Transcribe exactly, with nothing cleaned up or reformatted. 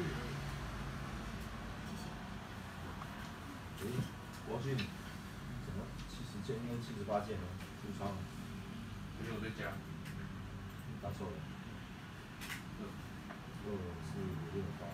诶，王迅，怎么七十件应该七十八件呢？出仓了。 没有在加。 打错了。二四五六八。